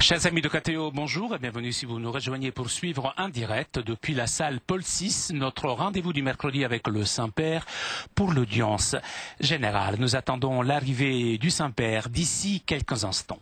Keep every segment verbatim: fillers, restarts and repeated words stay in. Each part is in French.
Chers amis de K T O, bonjour et bienvenue si vous nous rejoignez pour suivre en direct depuis la salle Paul six, notre rendez-vous du mercredi avec le Saint-Père pour l'audience générale. Nous attendons l'arrivée du Saint-Père d'ici quelques instants.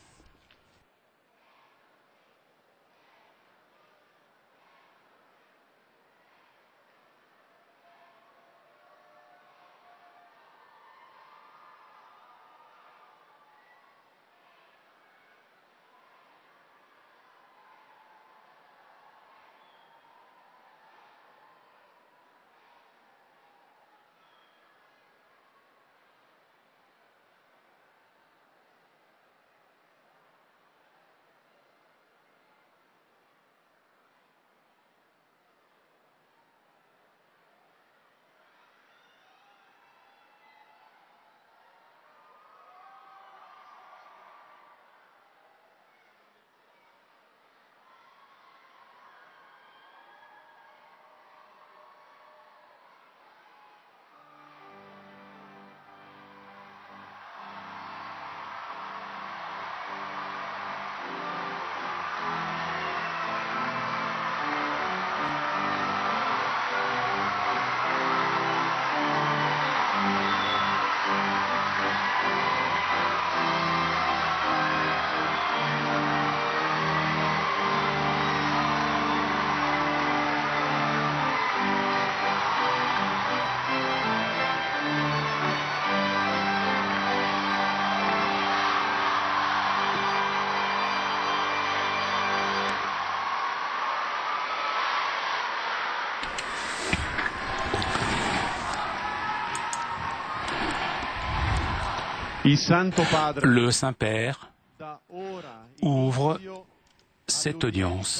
Le Saint-Père ouvre cette audience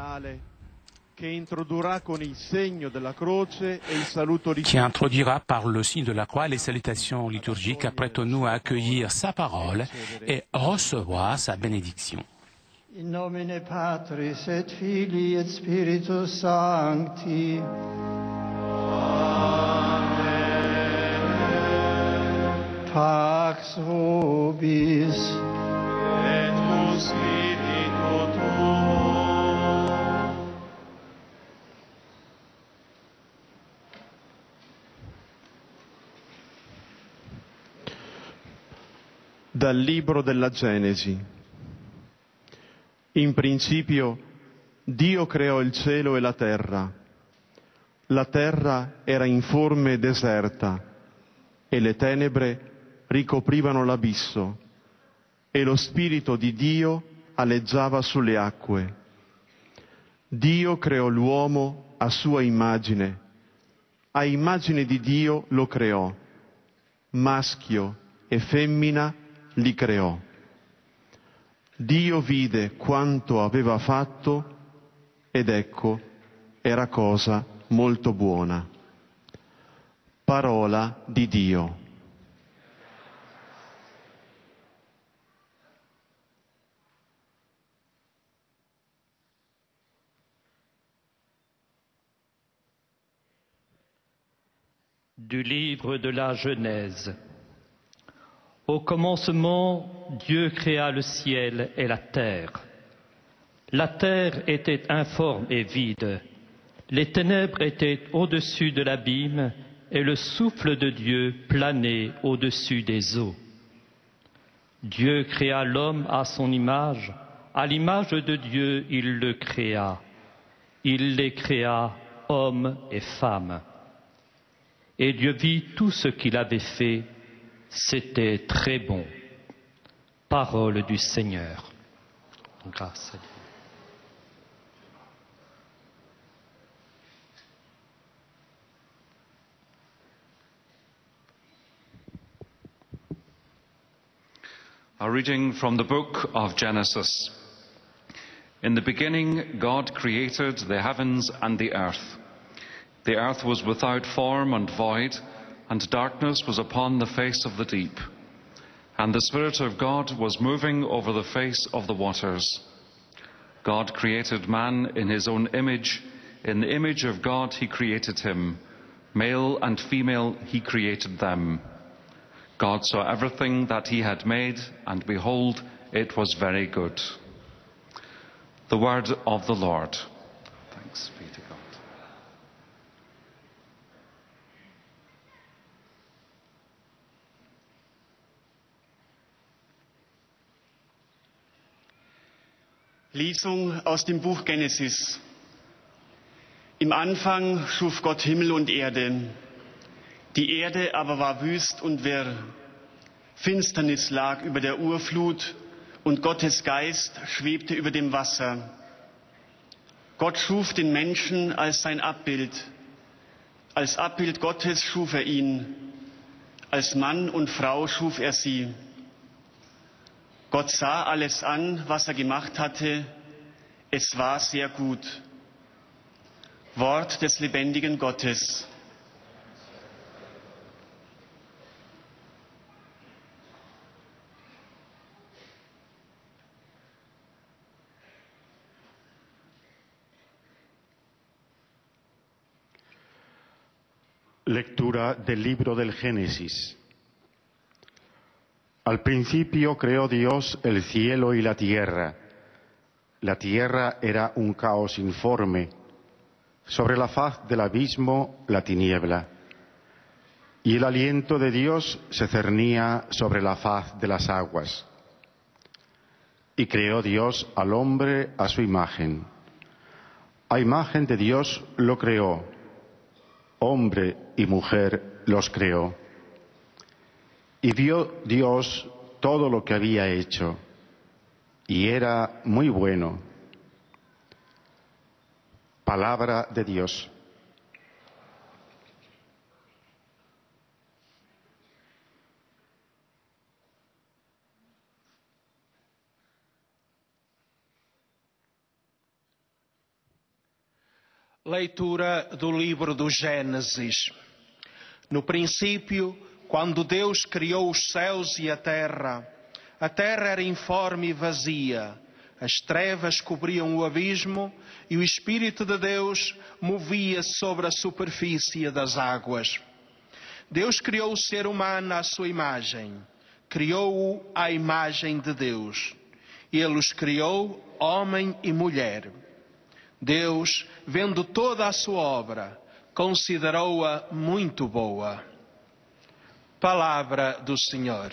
qui introduira par le signe de la croix les salutations liturgiques. Apprêtons-nous à accueillir sa parole et recevoir sa bénédiction. In nomine Patris et Filii et Spiritus Sancti. Pax vobis et tu spiritu tuo. Dal libro della Genesi. In principio Dio creò il cielo e la terra. La terra era informe e deserta e le tenebre ricoprivano l'abisso, e lo Spirito di Dio aleggiava sulle acque. Dio creò l'uomo a sua immagine, a immagine di Dio lo creò, maschio e femmina li creò. Dio vide quanto aveva fatto ed ecco, era cosa molto buona. Parola di Dio. Du livre de la Genèse. Au commencement, Dieu créa le ciel et la terre. La terre était informe et vide. Les ténèbres étaient au-dessus de l'abîme et le souffle de Dieu planait au-dessus des eaux. Dieu créa l'homme à son image. À l'image de Dieu, il le créa. Il les créa, hommes et femmes. Et Dieu vit tout ce qu'il avait fait, c'était très bon. Parole du Seigneur. Grâce à Dieu. A reading from the book of Genesis. In the beginning, God created the heavens and the earth. The earth was without form and void, and darkness was upon the face of the deep. And the Spirit of God was moving over the face of the waters. God created man in his own image. In the image of God he created him. Male and female he created them. God saw everything that he had made, and behold, it was very good. The word of the Lord. Thanks be to God. Lesung aus dem Buch Genesis. Im Anfang schuf Gott Himmel und Erde. Die Erde aber war wüst und wirr. Finsternis lag über der Urflut und Gottes Geist schwebte über dem Wasser. Gott schuf den Menschen als sein Abbild. Als Abbild Gottes schuf er ihn. Als Mann und Frau schuf er sie. Gott sah alles an, was er gemacht hatte. Es war sehr gut. Wort des lebendigen Gottes. Lectura del libro del Génesis. Al principio creó Dios el cielo y la tierra. La tierra era un caos informe. Sobre la faz del abismo, la tiniebla. Y el aliento de Dios se cernía sobre la faz de las aguas. Y creó Dios al hombre a su imagen. A imagen de Dios lo creó. Hombre y mujer los creó. Y vio Dios todo lo que había hecho, y era muy bueno. Palabra de Dios. Leitura do livro do Gênesis. No princípio, quando Deus criou os céus e a terra, a terra era informe e vazia, as trevas cobriam o abismo e o Espírito de Deus movia-se sobre a superfície das águas. Deus criou o ser humano à sua imagem, criou-o à imagem de Deus. Ele os criou, homem e mulher. Deus, vendo toda a sua obra, considerou-a muito boa. Palavra do Senhor.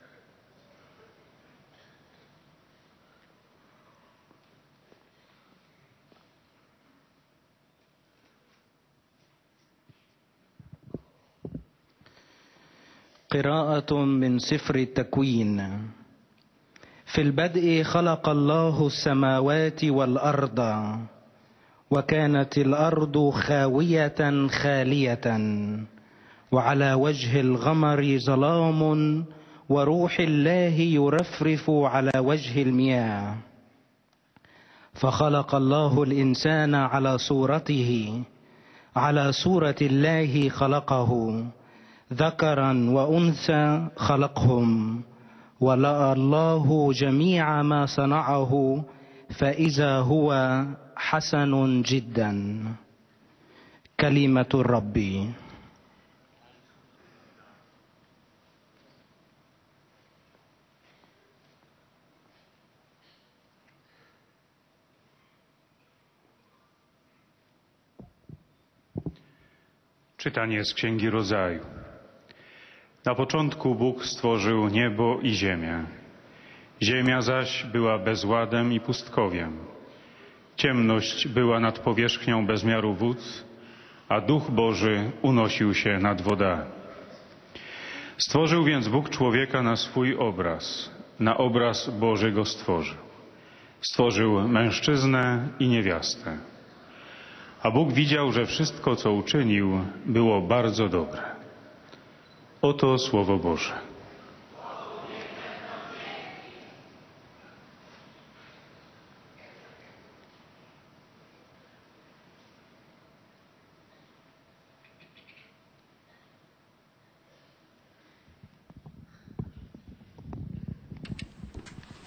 قراءة من سفر التكوين. في البدء خلق الله السماوات والأرض، وكانت الأرض خاوية خالية، وعلى وجه الغمر ظلام، وروح الله يرفرف على وجه المياه. فخلق الله الإنسان على صورته، على صورة الله خلقه، ذكرا وأنثى خلقهم، ولقى الله جميع ما صنعه فإذا هو حسن جدا. كلمة الرب. Czytanie z Księgi Rodzaju. Na początku Bóg stworzył niebo i ziemię. Ziemia zaś była bezładem i pustkowiem. Ciemność była nad powierzchnią bezmiaru wód, a Duch Boży unosił się nad wodami. Stworzył więc Bóg człowieka na swój obraz, na obraz Boży go stworzył. Stworzył mężczyznę i niewiastę. A Bóg widział, że wszystko, co uczynił, było bardzo dobre. Oto Słowo Boże.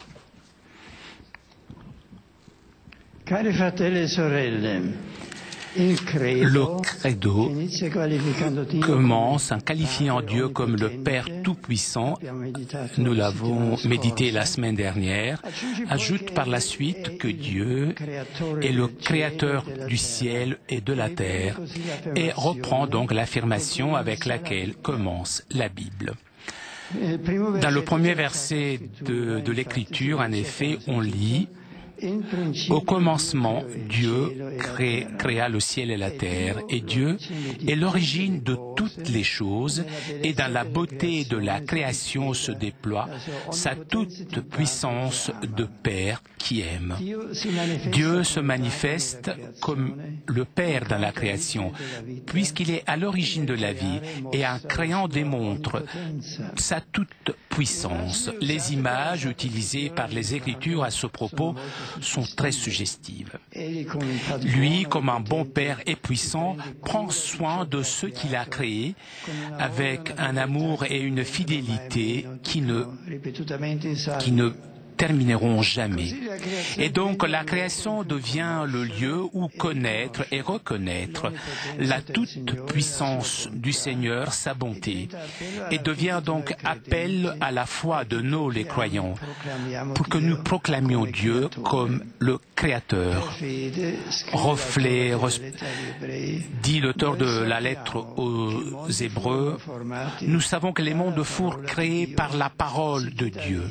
Cari fratelli e sorelle, Le credo commence en qualifiant Dieu comme le Père Tout-Puissant, nous l'avons médité la semaine dernière, ajoute par la suite que Dieu est le Créateur du ciel et de la terre, et reprend donc l'affirmation avec laquelle commence la Bible. Dans le premier verset de, de l'Écriture, en effet, on lit « Au commencement, Dieu crée, créa le ciel et la terre, et Dieu est l'origine de toutes les choses, et dans la beauté de la création se déploie sa toute puissance de Père qui aime. » Dieu se manifeste comme le Père dans la création, puisqu'il est à l'origine de la vie, et en créant démontre sa toute puissance. Les images utilisées par les Écritures à ce propos sont très suggestives. Lui, comme un bon Père et puissant, prend soin de ceux qu'il a créés avec un amour et une fidélité qui ne, qui ne termineront jamais. Et donc la création devient le lieu où connaître et reconnaître la toute-puissance du Seigneur, sa bonté, et devient donc appel à la foi de nous les croyants, pour que nous proclamions Dieu comme le Créateur. Reflet, res... dit l'auteur de la lettre aux Hébreux, nous savons que les mondes furent créés par la parole de Dieu.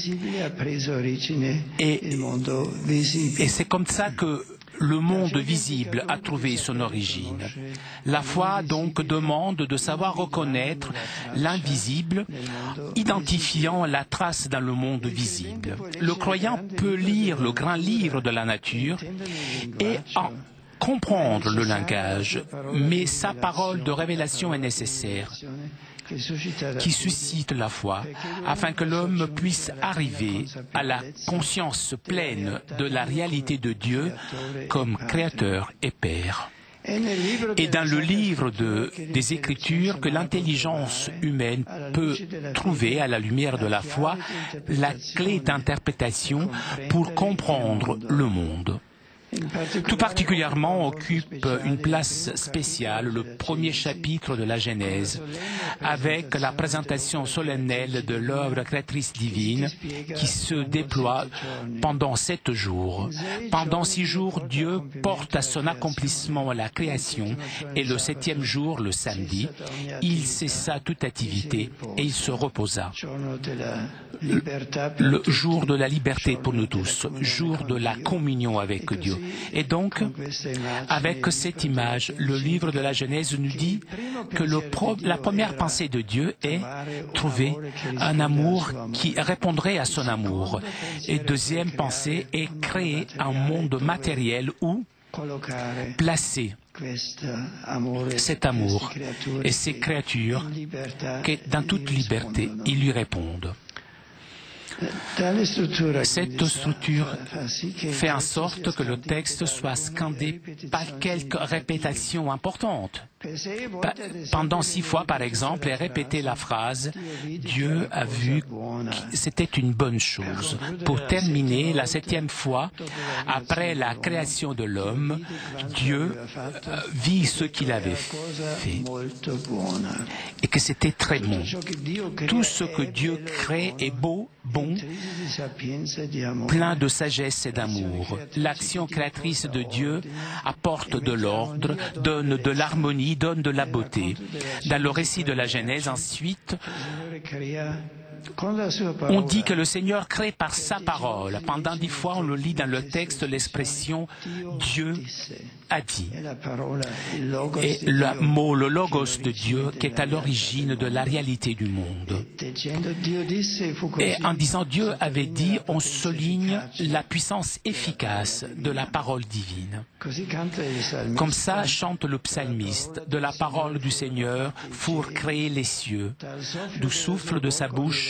Et, et c'est comme ça que le monde visible a trouvé son origine. La foi donc demande de savoir reconnaître l'invisible, identifiant la trace dans le monde visible. Le croyant peut lire le grand livre de la nature et en comprendre le langage, mais sa parole de révélation est nécessaire, qui suscite la foi, afin que l'homme puisse arriver à la conscience pleine de la réalité de Dieu comme Créateur et Père. Et dans le livre de, des Écritures, que l'intelligence humaine peut trouver à la lumière de la foi la clé d'interprétation pour comprendre le monde. Tout particulièrement occupe une place spéciale le premier chapitre de la Genèse, avec la présentation solennelle de l'œuvre créatrice divine qui se déploie pendant sept jours. Pendant six jours, Dieu porte à son accomplissement la création, et le septième jour, le samedi, il cessa toute activité et il se reposa. Le, le jour de la liberté pour nous tous, jour de la communion avec Dieu. Et donc, avec cette image, le livre de la Genèse nous dit que le pro, la première pensée de Dieu est trouver un amour qui répondrait à son amour. Et deuxième pensée est créer un monde matériel où placer cet amour et ces créatures qui, dans toute liberté, ils lui répondent. Cette structure fait en sorte que le texte soit scandé par quelques répétitions importantes. Pendant six fois, par exemple, est répétée la phrase « Dieu a vu que c'était une bonne chose ». Pour terminer, la septième fois, après la création de l'homme, Dieu vit ce qu'il avait fait et que c'était très bon. Tout ce que Dieu crée est beau, bon, plein de sagesse et d'amour. L'action créatrice de Dieu apporte de l'ordre, donne de l'harmonie, donne de la beauté. Dans le récit de la Genèse, ensuite, on dit que le Seigneur crée par sa parole. Pendant dix fois, on le lit dans le texte l'expression « Dieu a dit ». Et le mot, le logos de Dieu, qui est à l'origine de la réalité du monde. Et en disant « Dieu avait dit », on souligne la puissance efficace de la parole divine. Comme ça chante le psalmiste, de la parole du Seigneur furent créés les cieux, du souffle de sa bouche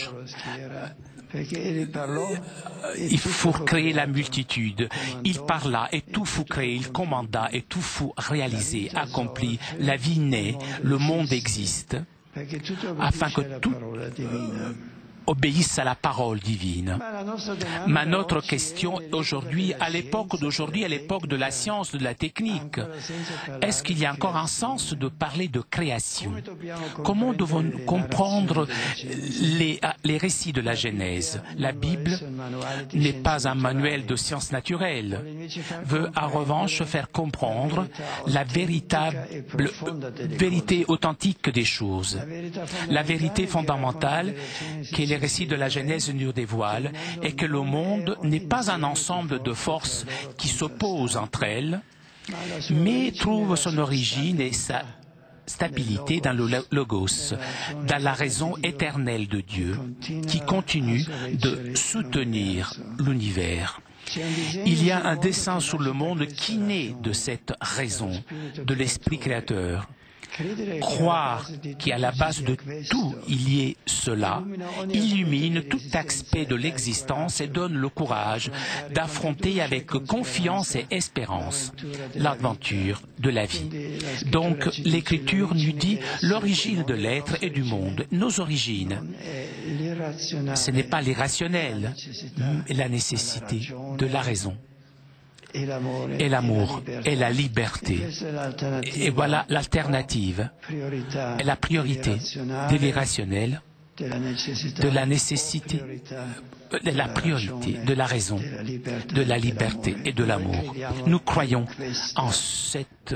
il faut créer la multitude. Il parla et tout fut créé. Il commanda et tout fut réalisé, accompli. La vie naît, le monde existe, afin que tout... obéissent à la parole divine. Mais notre question aujourd'hui, à l'époque d'aujourd'hui, à l'époque de la science, de la technique, est-ce qu'il y a encore un sens de parler de création? Comment devons-nous comprendre les, les récits de la Genèse? La Bible n'est pas un manuel de sciences naturelles, veut en revanche faire comprendre la véritable vérité authentique des choses. La vérité fondamentale que les récits de la Genèse nous dévoilent est que le monde n'est pas un ensemble de forces qui s'opposent entre elles, mais trouve son origine et sa stabilité dans le Logos, dans la raison éternelle de Dieu, qui continue de soutenir l'univers. Il y a un dessein sur le monde qui naît de cette raison, de l'Esprit créateur. Croire qu'à la base de tout il y ait cela illumine tout aspect de l'existence et donne le courage d'affronter avec confiance et espérance l'aventure de la vie. Donc l'Écriture nous dit l'origine de l'être et du monde, nos origines. Ce n'est pas l'irrationnel, mais la nécessité de la raison. Et l'amour et la liberté. Et voilà l'alternative et la priorité de l'irrationnel, de la nécessité, de la priorité de la raison, de la liberté et de l'amour. Nous croyons en cette,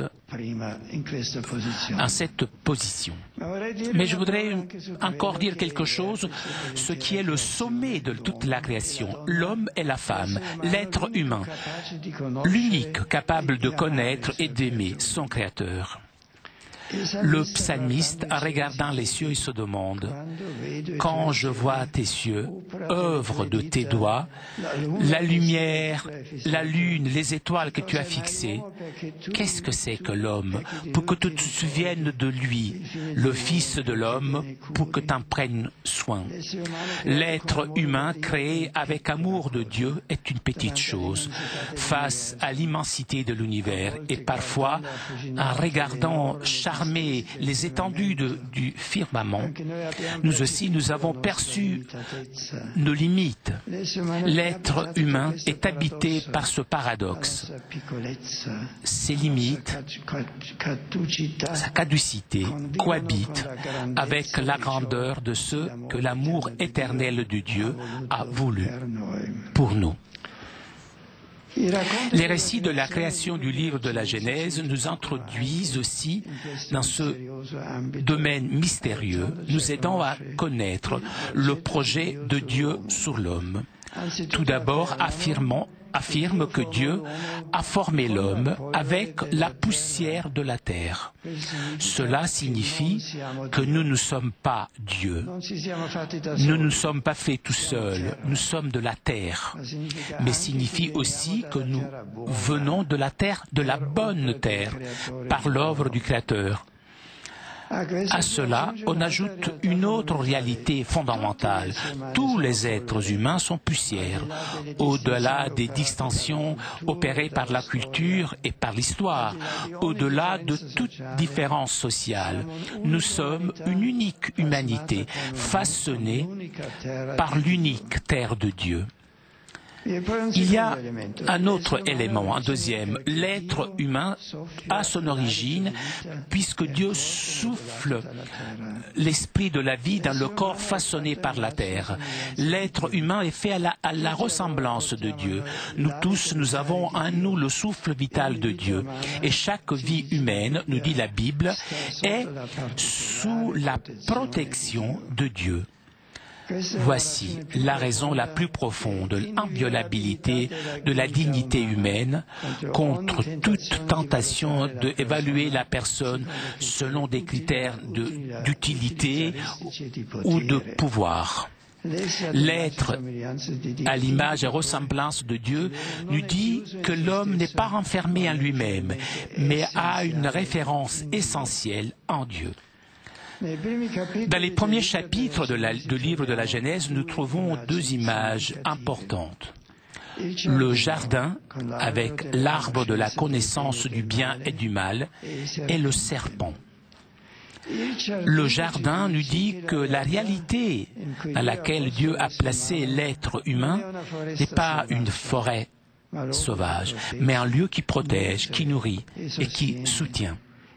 en cette position. Mais je voudrais encore dire quelque chose, ce qui est le sommet de toute la création, l'homme et la femme, l'être humain, l'unique capable de connaître et d'aimer son Créateur. Le psalmiste, en regardant les cieux, il se demande, quand je vois tes cieux, œuvre de tes doigts, la lumière, la lune, les étoiles que tu as fixées, qu'est-ce que c'est que l'homme pour que tu te souviennes de lui, le Fils de l'homme pour que tu en prennes soin? L'être humain créé avec amour de Dieu est une petite chose face à l'immensité de l'univers et parfois, en regardant charmé les étendues de, du firmament, nous aussi nous avons perçu nos limites. L'être humain est habité par ce paradoxe. Ses limites, sa caducité cohabitent avec la grandeur de ce que l'amour éternel de Dieu a voulu pour nous. Les récits de la création du livre de la Genèse nous introduisent aussi dans ce domaine mystérieux, nous aidant à connaître le projet de Dieu sur l'homme. Tout d'abord, affirmons affirme que Dieu a formé l'homme avec la poussière de la terre. Cela signifie que nous ne sommes pas Dieu. Nous ne nous sommes pas faits tout seuls. Nous sommes de la terre. Mais signifie aussi que nous venons de la terre, de la bonne terre, par l'œuvre du Créateur. À cela, on ajoute une autre réalité fondamentale. Tous les êtres humains sont poussière. Au-delà des distinctions opérées par la culture et par l'histoire, au-delà de toute différence sociale, nous sommes une unique humanité façonnée par l'unique terre de Dieu. Il y a un autre élément, un deuxième. L'être humain a son origine puisque Dieu souffle l'esprit de la vie dans le corps façonné par la terre. L'être humain est fait à la, à la ressemblance de Dieu. Nous tous, nous avons en nous le souffle vital de Dieu. Et chaque vie humaine, nous dit la Bible, est sous la protection de Dieu. Voici la raison la plus profonde, l'inviolabilité de la dignité humaine contre toute tentation d'évaluer la personne selon des critères d'utilité ou de pouvoir. L'être à l'image et ressemblance de Dieu nous dit que l'homme n'est pas renfermé en lui-même, mais a une référence essentielle en Dieu. Dans les premiers chapitres de la, du livre de la Genèse, nous trouvons deux images importantes. Le jardin, avec l'arbre de la connaissance du bien et du mal, et le serpent. Le jardin nous dit que la réalité dans laquelle Dieu a placé l'être humain n'est pas une forêt sauvage, mais un lieu qui protège, qui nourrit et qui soutient.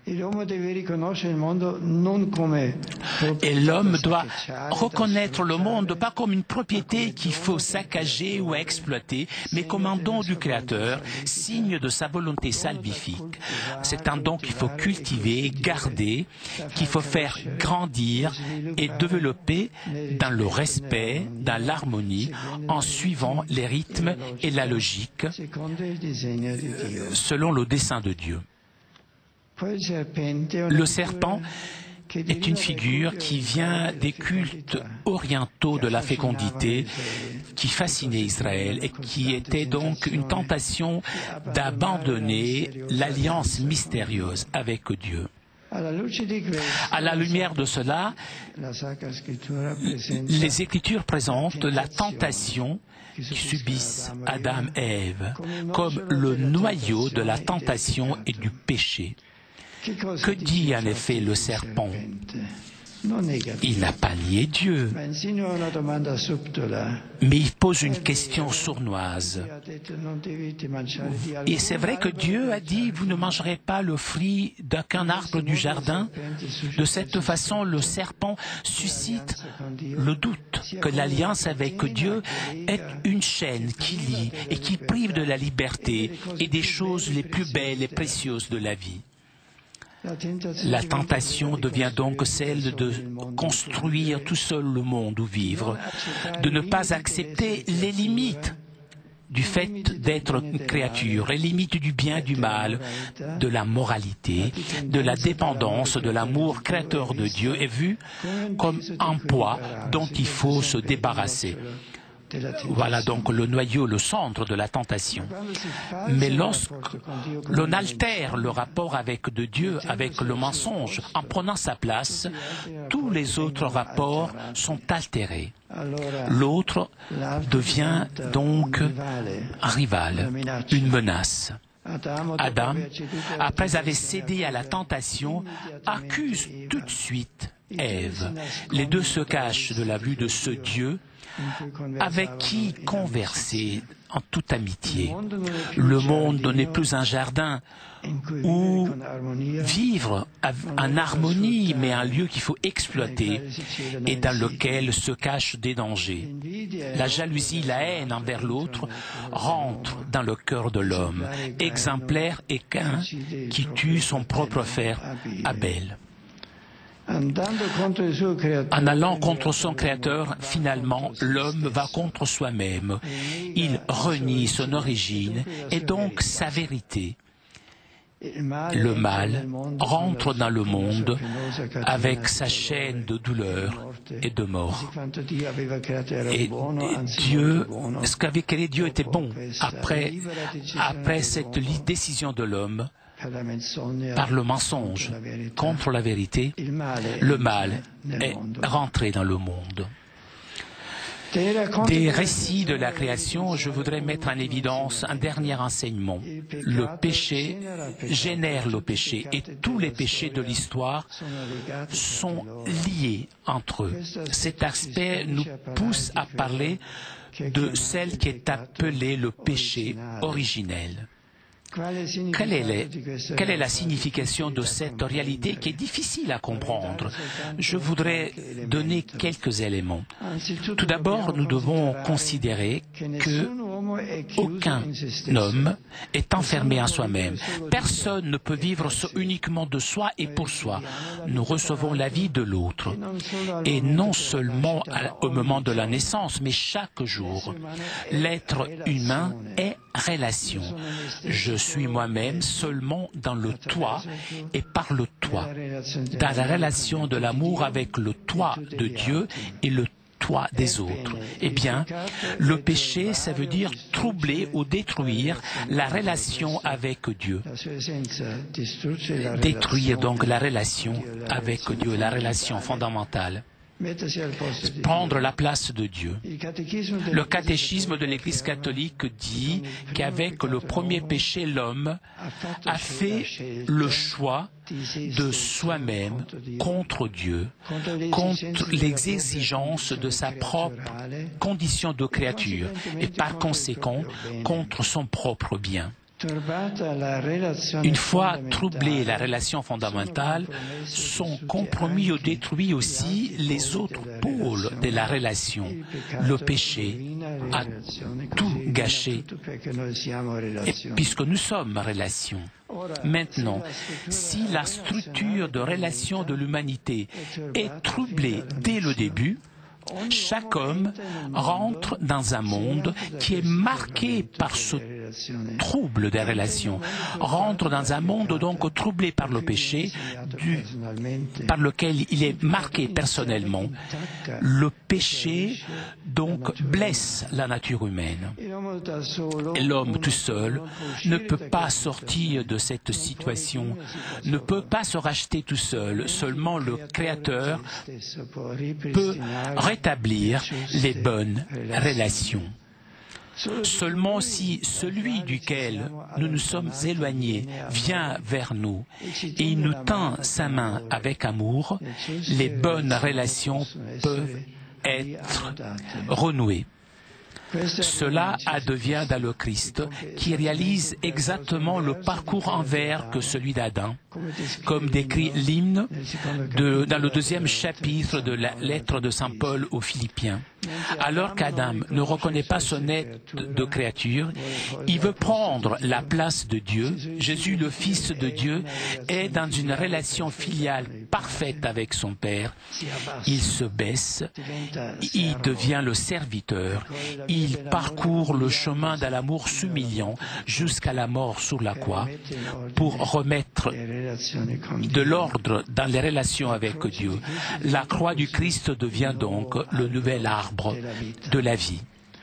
Et l'homme doit reconnaître le monde pas comme une propriété qu'il faut saccager ou exploiter, mais comme un don du Créateur, signe de sa volonté salvifique. C'est un don qu'il faut cultiver, garder, qu'il faut faire grandir et développer dans le respect, dans l'harmonie, en suivant les rythmes et la logique, selon le dessein de Dieu. Le serpent est une figure qui vient des cultes orientaux de la fécondité qui fascinait Israël et qui était donc une tentation d'abandonner l'alliance mystérieuse avec Dieu. À la lumière de cela, les Écritures présentent la tentation qui subissent Adam et Ève comme le noyau de la tentation et du péché. Que dit en effet le serpent? Il n'a pas nié Dieu, mais il pose une question sournoise. Et c'est vrai que Dieu a dit, vous ne mangerez pas le fruit d'aucun arbre du jardin. De cette façon, le serpent suscite le doute que l'alliance avec Dieu est une chaîne qui lie et qui prive de la liberté et des choses les plus belles et précieuses de la vie. La tentation devient donc celle de construire tout seul le monde où vivre, de ne pas accepter les limites du fait d'être une créature, les limites du bien, du mal, de la moralité, de la dépendance, de l'amour créateur de Dieu est vu comme un poids dont il faut se débarrasser. Voilà donc le noyau, le centre de la tentation. Mais lorsque l'on altère le rapport avec de Dieu, avec le mensonge, en prenant sa place, tous les autres rapports sont altérés. L'autre devient donc un rival, une menace. Adam, après avoir cédé à la tentation, accuse tout de suite Ève. Les deux se cachent de la vue de ce Dieu avec qui converser en toute amitié. Le monde n'est plus un jardin où vivre en harmonie, mais un lieu qu'il faut exploiter et dans lequel se cachent des dangers. La jalousie, la haine envers l'autre rentrent dans le cœur de l'homme, exemplaire et Caïn qui tue son propre frère Abel. En allant contre son Créateur, finalement, l'homme va contre soi-même. Il renie son origine et donc sa vérité. Le mal rentre dans le monde avec sa chaîne de douleur et de mort. Et Dieu, ce qu'avait créé Dieu était bon. Après, après cette décision de l'homme, par le mensonge contre la vérité, le mal est rentré dans le monde. Des récits de la création, je voudrais mettre en évidence un dernier enseignement. Le péché génère le péché et tous les péchés de l'histoire sont liés entre eux. Cet aspect nous pousse à parler de celle qui est appelée le péché originel. Quelle est, les, quelle est la signification de cette réalité qui est difficile à comprendre? Je voudrais donner quelques éléments. Tout d'abord, nous devons considérer que aucun homme est enfermé en soi-même. Personne ne peut vivre uniquement de soi et pour soi. Nous recevons la vie de l'autre. Et non seulement au moment de la naissance, mais chaque jour. L'être humain est relation. Je suis moi-même seulement dans le toi et par le toi, dans la relation de l'amour avec le toi de Dieu et le toi des autres. Eh bien, le péché, ça veut dire troubler ou détruire la relation avec Dieu. Détruire donc la relation avec Dieu, la relation fondamentale. prendre la place de Dieu. Le catéchisme de l'Église catholique dit qu'avec le premier péché, l'homme a fait le choix de soi-même contre Dieu, contre les exigences de sa propre condition de créature et par conséquent contre son propre bien. Une fois troublée la relation fondamentale, son compromis détruit aussi les autres pôles de la relation. Le péché a tout gâché, et puisque nous sommes relation. Maintenant, si la structure de relation de l'humanité est troublée dès le début, chaque homme rentre dans un monde qui est marqué par ce trouble des relations, rentre dans un monde donc troublé par le péché, du, par lequel il est marqué personnellement. Le péché donc blesse la nature humaine. Et l'homme tout seul ne peut pas sortir de cette situation, ne peut pas se racheter tout seul. Seulement le Créateur peut rétablir les bonnes relations. Seulement si celui duquel nous nous sommes éloignés vient vers nous et il nous tend sa main avec amour, les bonnes relations peuvent être renouées. Cela advient dans le Christ, qui réalise exactement le parcours envers que celui d'Adam, comme décrit l'hymne de, dans le deuxième chapitre de la lettre de saint Paul aux Philippiens. Alors qu'Adam ne reconnaît pas son être de créature, il veut prendre la place de Dieu. Jésus, le Fils de Dieu, est dans une relation filiale parfaite avec son Père. Il se baisse, il devient le serviteur, il parcourt le chemin de l'amour s'humiliant jusqu'à la mort sur la croix pour remettre de l'ordre dans les relations avec Dieu. La croix du Christ devient donc le nouvel arbre de la vie.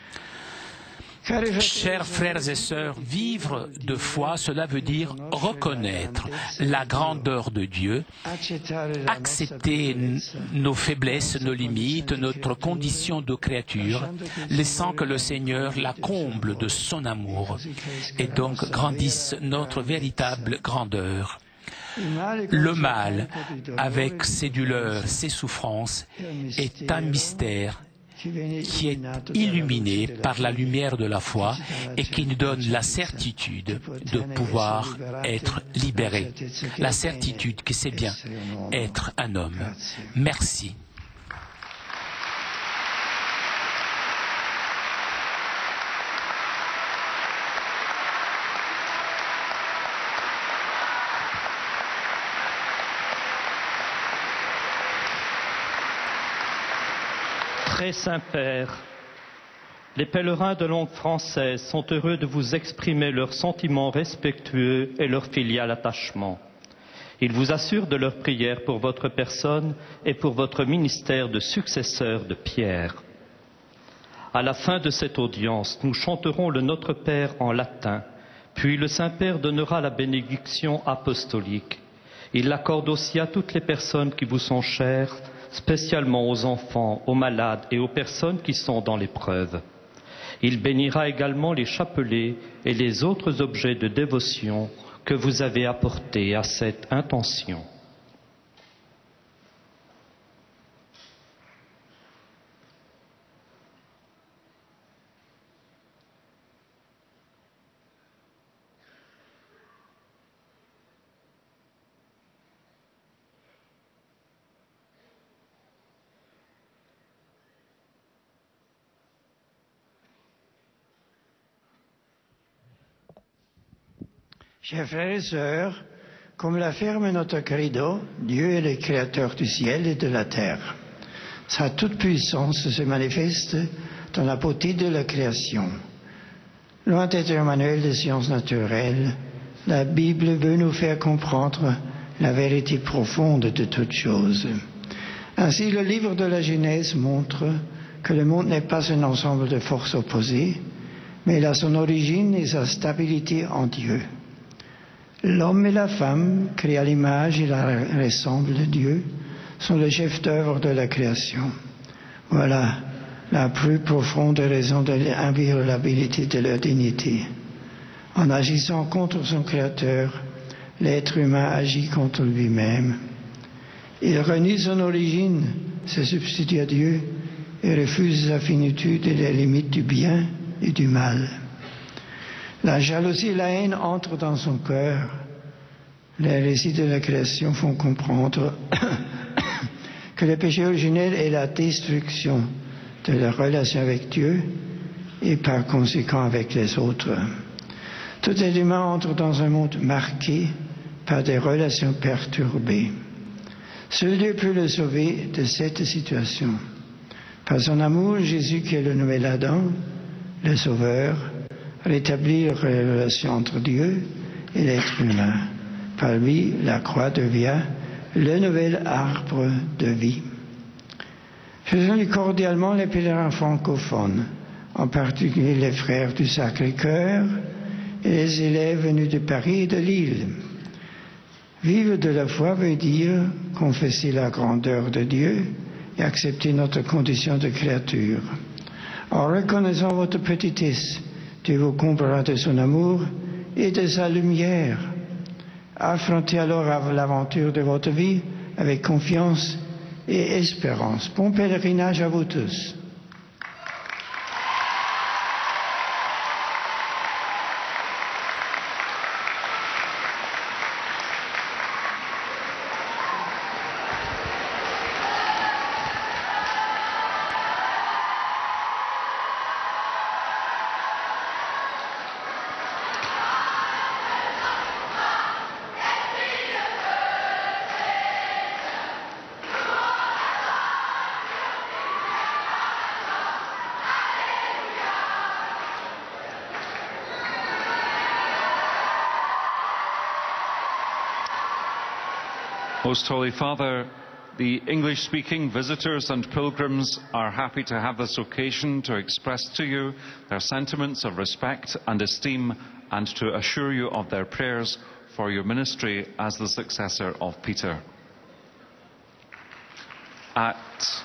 Chers frères et sœurs, vivre de foi, cela veut dire reconnaître la grandeur de Dieu, accepter nos faiblesses, nos limites, notre condition de créature, laissant que le Seigneur la comble de son amour et donc grandisse notre véritable grandeur. Le mal, avec ses douleurs, ses souffrances, est un mystère qui est illuminé par la lumière de la foi et qui nous donne la certitude de pouvoir être libéré. La certitude que c'est bien être un homme. Merci. Très Saint-Père, les pèlerins de langue française sont heureux de vous exprimer leurs sentiments respectueux et leur filial attachement. Ils vous assurent de leur prière pour votre personne et pour votre ministère de successeur de Pierre. À la fin de cette audience, nous chanterons le Notre Père en latin, puis le Saint-Père donnera la bénédiction apostolique. Il l'accorde aussi à toutes les personnes qui vous sont chères, spécialement aux enfants, aux malades et aux personnes qui sont dans l'épreuve. Il bénira également les chapelets et les autres objets de dévotion que vous avez apportés à cette intention. Chers frères et sœurs, comme l'affirme notre credo, Dieu est le créateur du ciel et de la terre. Sa toute-puissance se manifeste dans la beauté de la création. Loin d'être un manuel de sciences naturelles, la Bible veut nous faire comprendre la vérité profonde de toutes choses. Ainsi, le livre de la Genèse montre que le monde n'est pas un ensemble de forces opposées, mais il a son origine et sa stabilité en Dieu. L'homme et la femme, créés à l'image et la ressemble de Dieu, sont le chef-d'œuvre de la création. Voilà la plus profonde raison de l'inviolabilité de leur dignité. En agissant contre son Créateur, l'être humain agit contre lui-même. Il renie son origine, se substitue à Dieu et refuse la finitude et les limites du bien et du mal. La jalousie et la haine entrent dans son cœur. Les récits de la création font comprendre que le péché originel est la destruction de la relation avec Dieu et par conséquent avec les autres. Tout être humain entre dans un monde marqué par des relations perturbées. Seul Dieu peut le sauver de cette situation. Par son amour, Jésus, qui est le nouvel Adam, le Sauveur, rétablit la relation entre Dieu et l'être humain. Par lui, la croix devient le nouvel arbre de vie. Je salue cordialement les pèlerins francophones, en particulier les frères du Sacré-Cœur et les élèves venus de Paris et de Lille. Vivre de la foi veut dire confesser la grandeur de Dieu et accepter notre condition de créature. En reconnaissant votre petitesse, Dieu vous comblera de son amour et de sa lumière. Affrontez alors l'aventure de votre vie avec confiance et espérance. Bon pèlerinage à vous tous. Most Holy Father, the English-speaking visitors and pilgrims are happy to have this occasion to express to you their sentiments of respect and esteem and to assure you of their prayers for your ministry as the successor of Peter. At,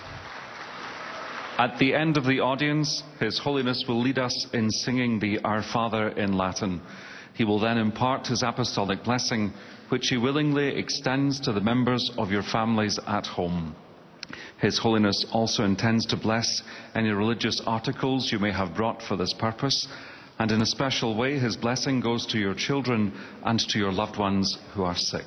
at the end of the audience, His Holiness will lead us in singing the Our Father in Latin. He will then impart his apostolic blessing, which he willingly extends to the members of your families at home. His Holiness also intends to bless any religious articles you may have brought for this purpose, and in a special way his blessing goes to your children and to your loved ones who are sick.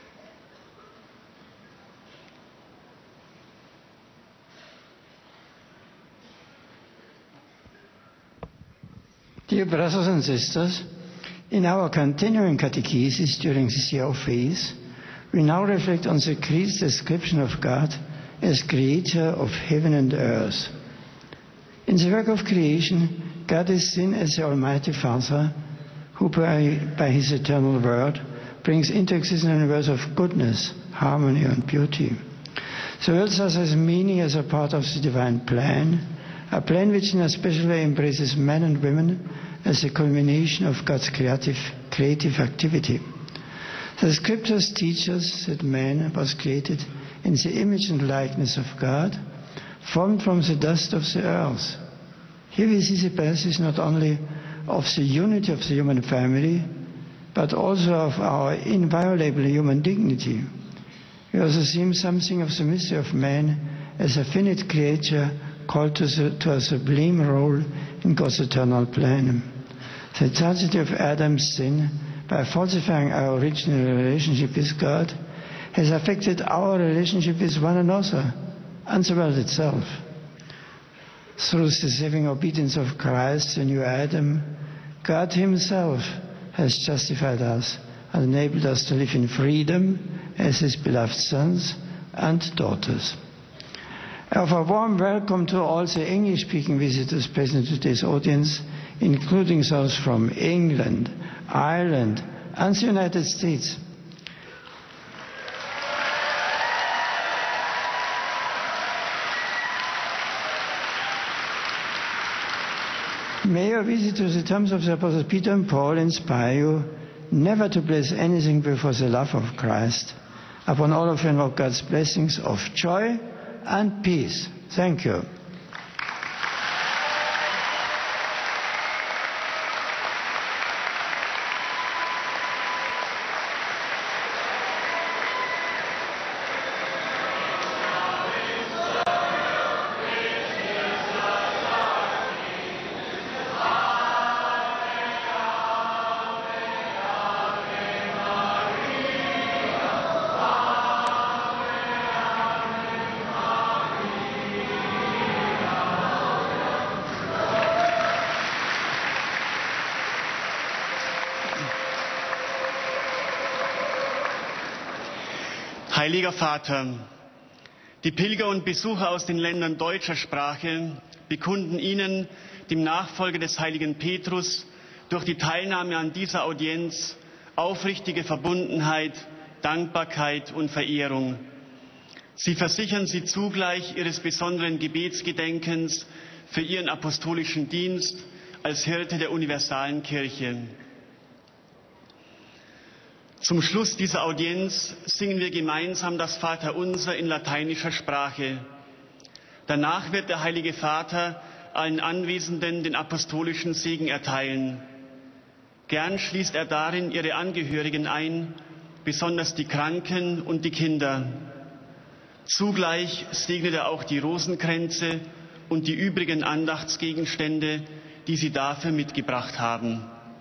Dear brothers and sisters, in our continuing catechesis during this year of faith, we now reflect on the Creed's description of God as creator of heaven and earth. In the work of creation, God is seen as the Almighty Father, who by, by His eternal word brings into existence a universe of goodness, harmony and beauty. The world thus has meaning as a part of the divine plan, a plan which in a special way embraces men and women as a culmination of God's creative, creative activity. The scriptures teach us that man was created in the image and likeness of God, formed from the dust of the earth. Here we see the basis not only of the unity of the human family, but also of our inviolable human dignity. We also see something of the mystery of man as a finite creature called to, the, to a sublime role in God's eternal plan. The tragedy of Adam's sin, by falsifying our original relationship with God, has affected our relationship with one another and the world itself. Through the saving obedience of Christ, the new Adam, God Himself has justified us and enabled us to live in freedom as His beloved sons and daughters. I offer a warm welcome to all the English-speaking visitors present in today's audience, including those from England, Ireland, and the United States. May your visit to the tombs of the Apostles Peter and Paul inspire you never to place anything before the love of Christ, Upon all of you, invoke God's blessings of joy and peace. Thank you. Heiliger Vater, die Pilger und Besucher aus den Ländern deutscher Sprache bekunden Ihnen, dem Nachfolger des heiligen Petrus, durch die Teilnahme an dieser Audienz aufrichtige Verbundenheit, Dankbarkeit und Verehrung. Sie versichern Sie zugleich Ihres besonderen Gebetsgedenkens für Ihren apostolischen Dienst als Hirte der universalen Kirche. Zum Schluss dieser Audienz singen wir gemeinsam das Vaterunser in lateinischer Sprache. Danach wird der Heilige Vater allen Anwesenden den apostolischen Segen erteilen. Gern schließt er darin ihre Angehörigen ein, besonders die Kranken und die Kinder. Zugleich segnet er auch die Rosenkränze und die übrigen Andachtsgegenstände, die sie dafür mitgebracht haben.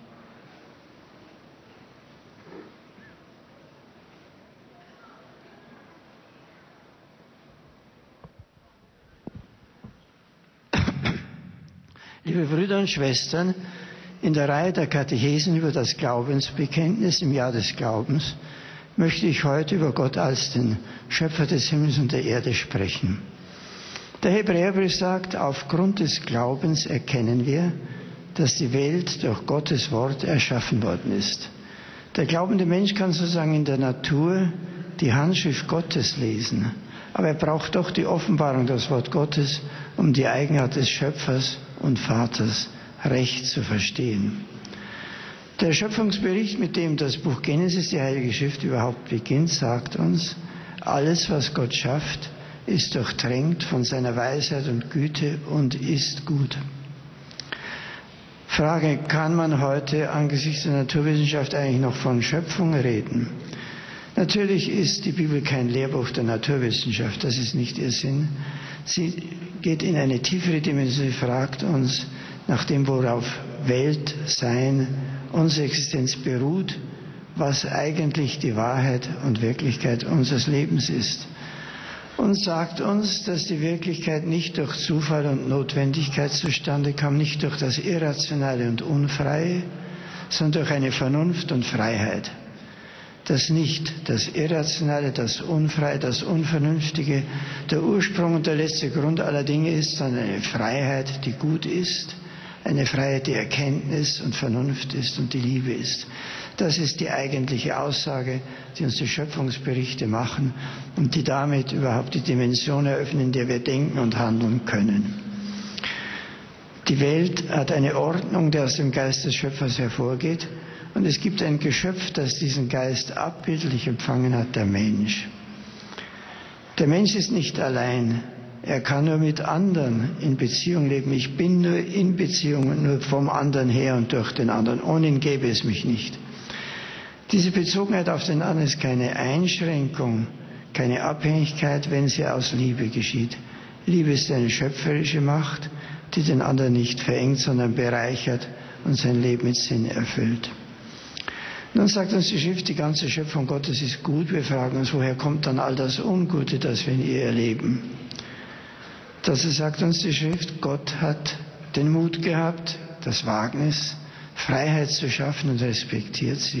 Liebe Brüder und Schwestern, in der Reihe der Katechesen über das Glaubensbekenntnis im Jahr des Glaubens möchte ich heute über Gott als den Schöpfer des Himmels und der Erde sprechen. Der Hebräerbrief sagt, aufgrund des Glaubens erkennen wir, dass die Welt durch Gottes Wort erschaffen worden ist. Der glaubende Mensch kann sozusagen in der Natur die Handschrift Gottes lesen, aber er braucht doch die Offenbarung des Wort Gottes, um die Eigenart des Schöpfers und Vaters recht zu verstehen. Der Schöpfungsbericht, mit dem das Buch Genesis, die Heilige Schrift, überhaupt beginnt, sagt uns, alles, was Gott schafft, ist durchtränkt von seiner Weisheit und Güte und ist gut. Frage, kann man heute angesichts der Naturwissenschaft eigentlich noch von Schöpfung reden? Natürlich ist die Bibel kein Lehrbuch der Naturwissenschaft, das ist nicht ihr Sinn. Sie geht in eine tiefere Dimension, sie fragt uns nach dem, worauf Welt, Sein, unsere Existenz beruht, was eigentlich die Wahrheit und Wirklichkeit unseres Lebens ist. Und sagt uns, dass die Wirklichkeit nicht durch Zufall und Notwendigkeit zustande kam, nicht durch das Irrationale und Unfreie, sondern durch eine Vernunft und Freiheit. Dass nicht das Irrationale, das Unfreie, das Unvernünftige der Ursprung und der letzte Grund aller Dinge ist, sondern eine Freiheit, die gut ist, eine Freiheit, die Erkenntnis und Vernunft ist und die Liebe ist. Das ist die eigentliche Aussage, die uns die Schöpfungsberichte machen und die damit überhaupt die Dimension eröffnen, in der wir denken und handeln können. Die Welt hat eine Ordnung, die aus dem Geist des Schöpfers hervorgeht. Und es gibt ein Geschöpf, das diesen Geist abbildlich empfangen hat, der Mensch. Der Mensch ist nicht allein. Er kann nur mit anderen in Beziehung leben. Ich bin nur in Beziehung und nur vom anderen her und durch den anderen. Ohne ihn gäbe es mich nicht. Diese Bezogenheit auf den anderen ist keine Einschränkung, keine Abhängigkeit, wenn sie aus Liebe geschieht. Liebe ist eine schöpferische Macht, die den anderen nicht verengt, sondern bereichert und sein Leben mit Sinn erfüllt. Nun sagt uns die Schrift, die ganze Schöpfung Gottes ist gut. Wir fragen uns, woher kommt dann all das Ungute, das wir in ihr erleben? Das sagt uns die Schrift, Gott hat den Mut gehabt, das Wagnis, Freiheit zu schaffen und respektiert sie.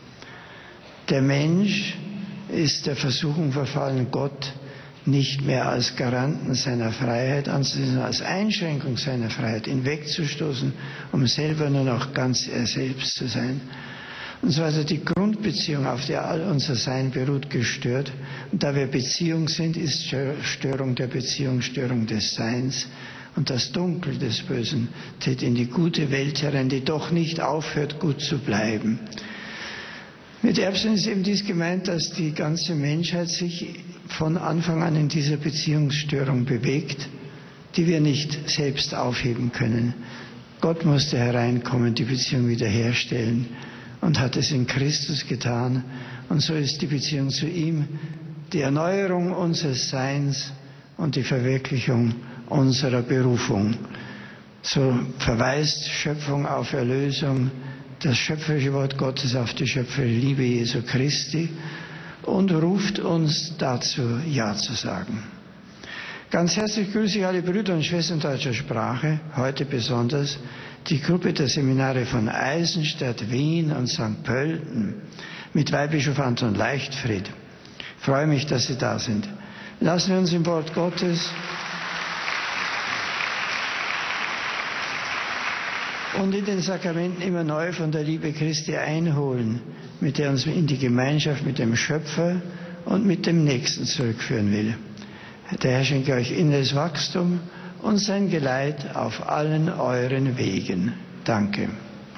Der Mensch ist der Versuchung verfallen, Gott nicht mehr als Garanten seiner Freiheit anzusehen, sondern als Einschränkung seiner Freiheit, ihn wegzustoßen, um selber nur noch ganz er selbst zu sein. Und so also die Grundbeziehung, auf der all unser Sein beruht, gestört. Und da wir Beziehung sind, ist Störung der Beziehung, Störung des Seins. Und das Dunkel des Bösen tritt in die gute Welt herein, die doch nicht aufhört, gut zu bleiben. Mit Erbsen ist eben dies gemeint, dass die ganze Menschheit sich von Anfang an in dieser Beziehungsstörung bewegt, die wir nicht selbst aufheben können. Gott musste hereinkommen, die Beziehung wiederherstellen und hat es in Christus getan. Und so ist die Beziehung zu ihm die Erneuerung unseres Seins und die Verwirklichung unserer Berufung. So verweist Schöpfung auf Erlösung, das schöpferische Wort Gottes auf die schöpferische Liebe Jesu Christi und ruft uns dazu, Ja zu sagen. Ganz herzlich grüße ich alle Brüder und Schwestern deutscher Sprache, heute besonders die Gruppe der Seminare von Eisenstadt, Wien und Sankt Pölten mit Weihbischof Anton Leichtfried. Ich freue mich, dass Sie da sind. Lassen wir uns im Wort Gottes und in den Sakramenten immer neu von der Liebe Christi einholen, mit der uns in die Gemeinschaft mit dem Schöpfer und mit dem Nächsten zurückführen will. Der Herr schenke euch inneres Wachstum und sein Geleit auf allen euren Wegen. Danke.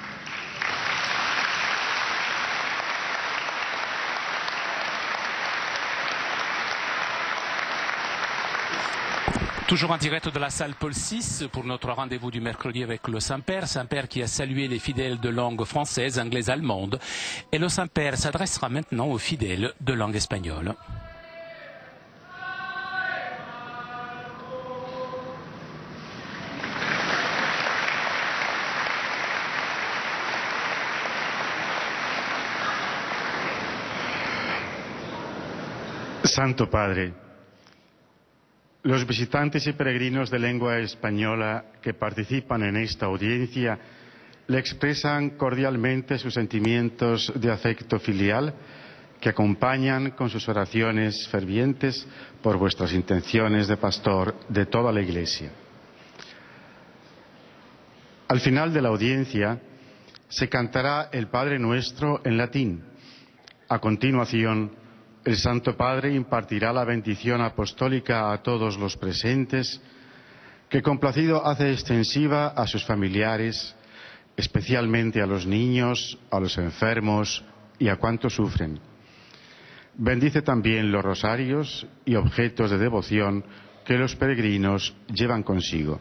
Toujours en direct de la salle Paul six pour notre rendez-vous du mercredi avec le Saint-Père. Saint-Père qui a salué les fidèles de langue française, anglaise, allemande. Et le Saint-Père s'adressera maintenant aux fidèles de langue espagnole. Santo Padre, los visitantes y peregrinos de lengua española que participan en esta audiencia le expresan cordialmente sus sentimientos de afecto filial que acompañan con sus oraciones fervientes por vuestras intenciones de pastor de toda la Iglesia. Al final de la audiencia se cantará el Padre Nuestro en latín. A continuación, el Santo Padre impartirá la bendición apostólica a todos los presentes, que complacido hace extensiva a sus familiares, especialmente a los niños, a los enfermos y a cuantos sufren. Bendice también los rosarios y objetos de devoción que los peregrinos llevan consigo.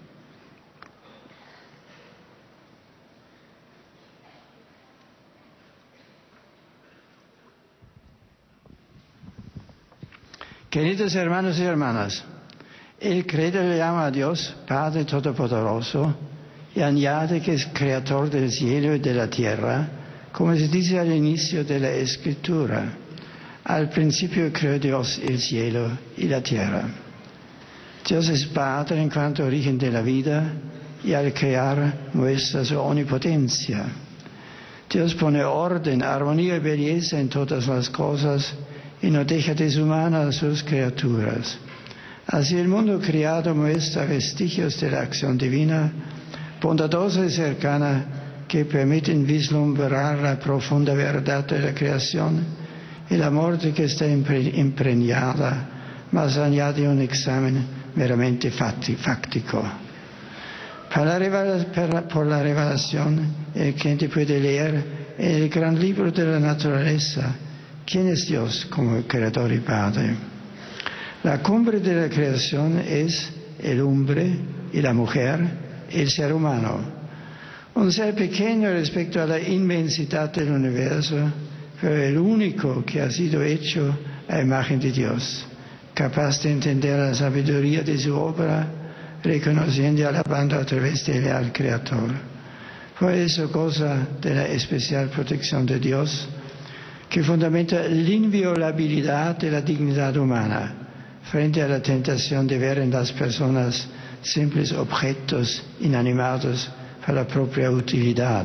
Queridos hermanos y hermanas, el credo le llama a Dios Padre Todopoderoso y añade que es creador del cielo y de la tierra, como se dice al inicio de la Escritura. Al principio creó Dios el cielo y la tierra. Dios es Padre en cuanto origen de la vida y al crear muestra su omnipotencia. Dios pone orden, armonía y belleza en todas las cosas y no deja deshumana a sus criaturas. Así el mundo creado muestra vestigios de la acción divina, bondadosa y cercana, que permiten vislumbrar la profunda verdad de la creación y la muerte que está impregnada, más allá de un examen meramente fáctico. Por la, por la revelación, el cliente puede leer el gran libro de la naturaleza. ¿Quién es Dios como Creador y Padre? La cumbre de la creación es el hombre y la mujer, el ser humano. Un ser pequeño respecto a la inmensidad del universo, pero el único que ha sido hecho a imagen de Dios, capaz de entender la sabiduría de su obra, reconociendo y alabando a través de él al Creador. Por eso goza de la especial protección de Dios, que fundamenta la inviolabilidad de la dignidad humana frente a la tentación de ver en las personas simples objetos inanimados para la propia utilidad.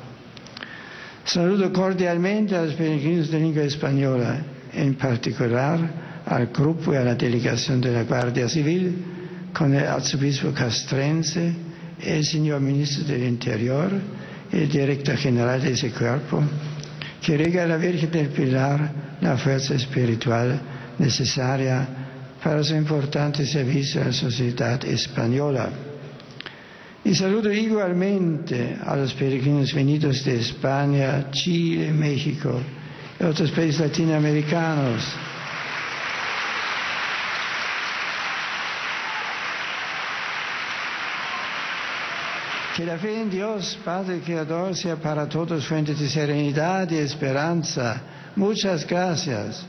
Saludo cordialmente a los peregrinos de lengua española, en particular al grupo y a la delegación de la Guardia Civil, con el arzobispo castrense, el señor ministro del Interior, el director general de ese cuerpo, que rega a la Virgen del Pilar la fuerza espiritual necesaria para su importante servicio a la sociedad española. Y saludo igualmente a los peregrinos venidos de España, Chile, México y otros países latinoamericanos. Que la fe en Dios, Padre Creador, sea para todos fuente de serenidad y esperanza. Muchas gracias.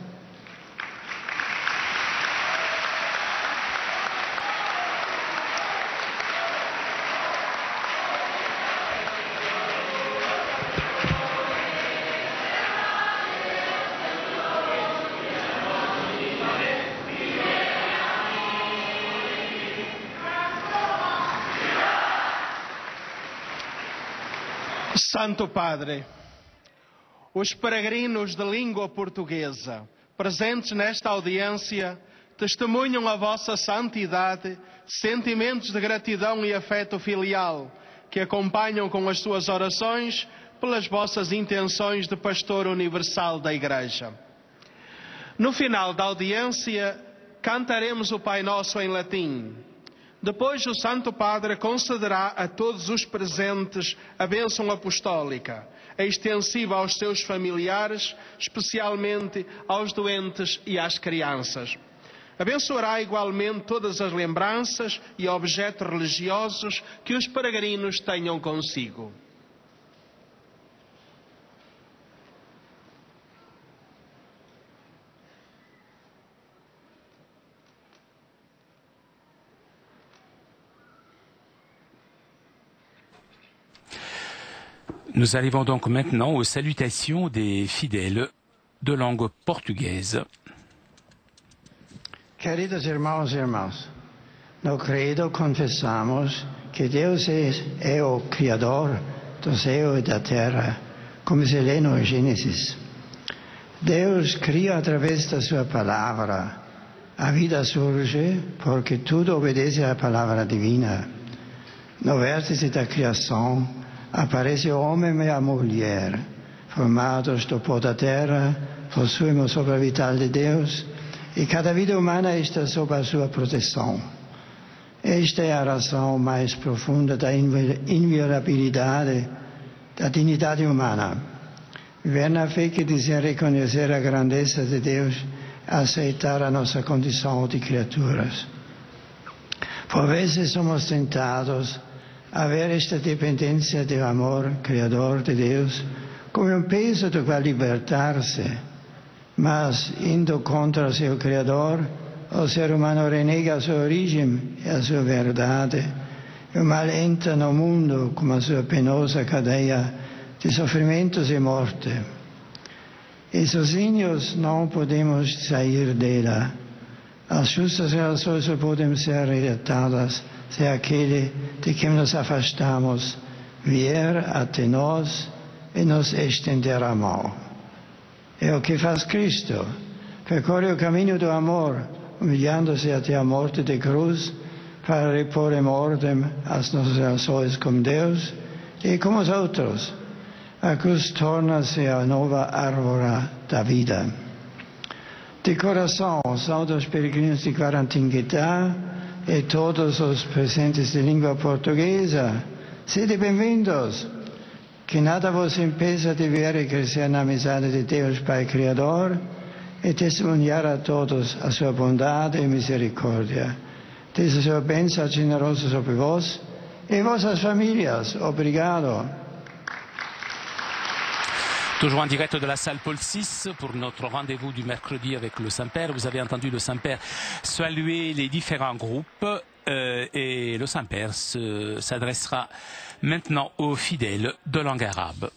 Santo Padre, os peregrinos de língua portuguesa presentes nesta audiência testemunham a vossa santidade, sentimentos de gratidão e afeto filial que acompanham com as suas orações pelas vossas intenções de pastor universal da Igreja. No final da audiência, cantaremos o Pai Nosso em latim. Depois o Santo Padre concederá a todos os presentes a bênção apostólica, extensiva aos seus familiares, especialmente aos doentes e às crianças. Abençoará igualmente todas as lembranças e objetos religiosos que os peregrinos tenham consigo. Nous arrivons donc maintenant aux salutations des fidèles de langue portugaise. Queridos irmãos e irmãs, no credo confessamos que Deus é, é o Criador do céu e da terra, como se lê no Gênesis. Deus cria através da sua palavra. A vida surge porque tudo obedece à palavra divina. No vértice da criação, aparece o homem e a mulher, formados do pó da terra, possuem o sopro vital de Deus, e cada vida humana está sob a sua proteção. Esta é a razão mais profunda da inviolabilidade da dignidade humana. Viver na fé quer dizer reconhecer a grandeza de Deus, aceitar a nossa condição de criaturas. Por vezes somos tentados a ver esta dependência do amor criador de Deus como um peso do qual libertar-se, mas indo contra seu Criador, o ser humano renega a sua origem e a sua verdade, e o mal entra no mundo com a sua penosa cadeia de sofrimentos e morte. E sozinhos não podemos sair dela. As justas relações só podem ser reatadas se aquele de quem nos afastamos vier até nós e nos estender a mão. É o que faz Cristo. Percorre o caminho do amor, humilhando-se até a morte de cruz, para repor em ordem as nossas relações com Deus e com os outros. A cruz torna-se a nova árvore da vida. De coração, saúdo os peregrinos de Quarantinguetá e todos os presentes de língua portuguesa. Sede bem-vindos. Que nada vos impeça de ver e crescer na amizade de Deus Pai Criador e testemunhar a todos a sua bondade e misericórdia. Desde a sua bênção generosa sobre vós e vossas famílias. Obrigado. Toujours en direct de la salle Paul six pour notre rendez-vous du mercredi avec le Saint-Père. Vous avez entendu le Saint-Père saluer les différents groupes euh, et le Saint-Père s'adressera maintenant aux fidèles de langue arabe.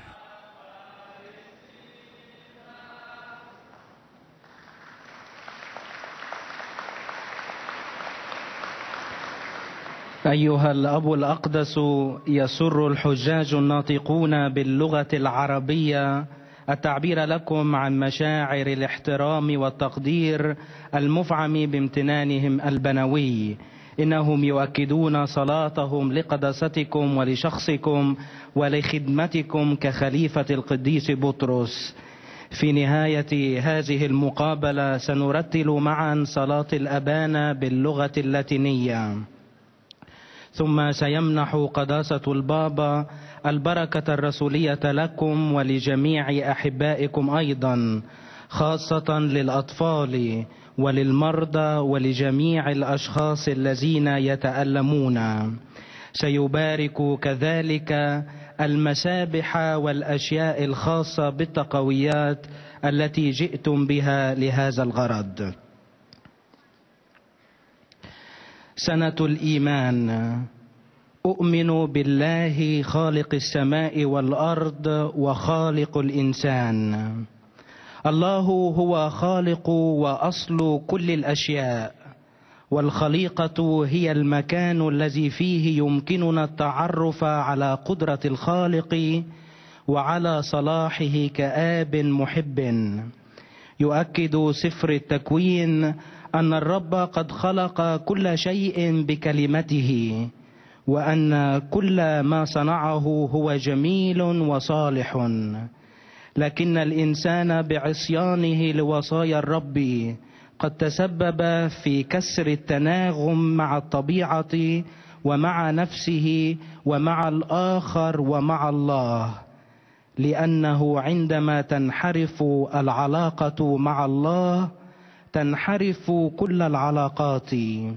أيها الأب الأقدس، يسر الحجاج الناطقون باللغة العربية التعبير لكم عن مشاعر الاحترام والتقدير المفعم بامتنانهم البنوي. إنهم يؤكدون صلاتهم لقداستكم ولشخصكم ولخدمتكم كخليفة القديس بطرس. في نهاية هذه المقابلة سنرتل معا صلاة الأبانا باللغة اللاتينية، ثم سيمنح قداسة البابا البركة الرسولية لكم ولجميع أحبائكم أيضا، خاصة للأطفال وللمرضى ولجميع الأشخاص الذين يتألمون. سيبارك كذلك المسابح والأشياء الخاصة بالتقويات التي جئتم بها لهذا الغرض. سنة الإيمان. أؤمن بالله خالق السماء والأرض وخالق الإنسان. الله هو خالق وأصل كل الأشياء، والخليقة هي المكان الذي فيه يمكننا التعرف على قدرة الخالق وعلى صلاحه كآب محب. يؤكد سفر التكوين أن الرب قد خلق كل شيء بكلمته، وأن كل ما صنعه هو جميل وصالح. لكن الإنسان بعصيانه لوصايا الرب قد تسبب في كسر التناغم مع الطبيعة ومع نفسه ومع الآخر ومع الله، لأنه عندما تنحرف العلاقة مع الله تنحرف كل العلاقات.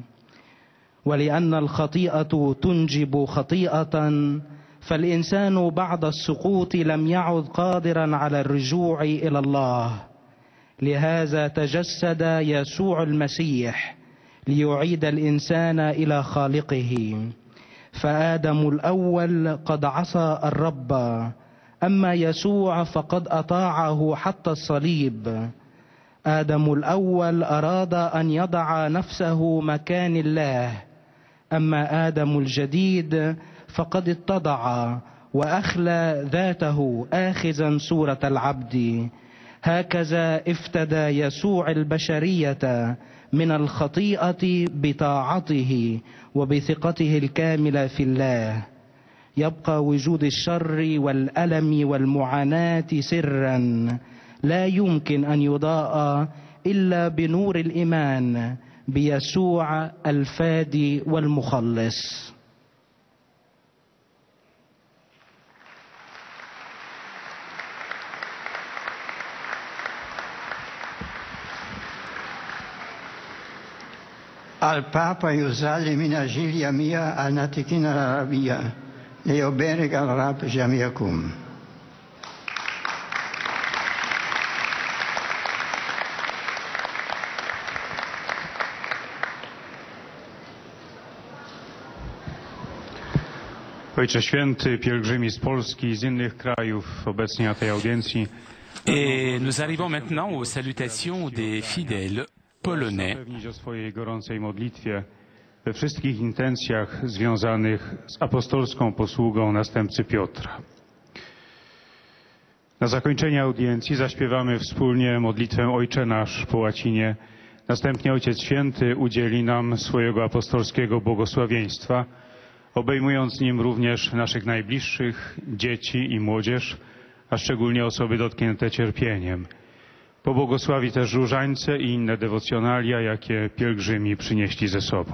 ولأن الخطيئة تنجب خطيئة، فالإنسان بعد السقوط لم يعد قادرا على الرجوع إلى الله. لهذا تجسد يسوع المسيح ليعيد الإنسان إلى خالقه. فآدم الأول قد عصى الرب، أما يسوع فقد أطاعه حتى الصليب. آدم الأول أراد أن يضع نفسه مكان الله، أما آدم الجديد فقد اتضع وأخلى ذاته آخذا صورة العبد. هكذا افتدى يسوع البشرية من الخطيئة بطاعته وبثقته الكاملة في الله. يبقى وجود الشر والألم والمعاناة سرا لا يمكن أن يضاء إلا بنور الإيمان بيسوع الفادي والمخلص. Al Papa Yusallim Minajilya Mia al Natikin al Arabia, Leo Bereg al Rab Jamiakum. Ojcze Święty, pielgrzymi z Polski i z innych krajów obecni na tej audiencji. Et nous arrivons maintenant aux salutations des fidèles polonais. Zapewnić o swojej gorącej modlitwie we wszystkich intencjach związanych z apostolską posługą następcy Piotra. Na zakończenie audiencji zaśpiewamy wspólnie modlitwę Ojcze Nasz po łacinie. Następnie Ojciec Święty udzieli nam swojego apostolskiego błogosławieństwa, obejmując nim również naszych najbliższych, dzieci i młodzież, a szczególnie osoby dotknięte cierpieniem. Pobłogosławi też różańce i inne dewocjonalia, jakie pielgrzymi przynieśli ze sobą.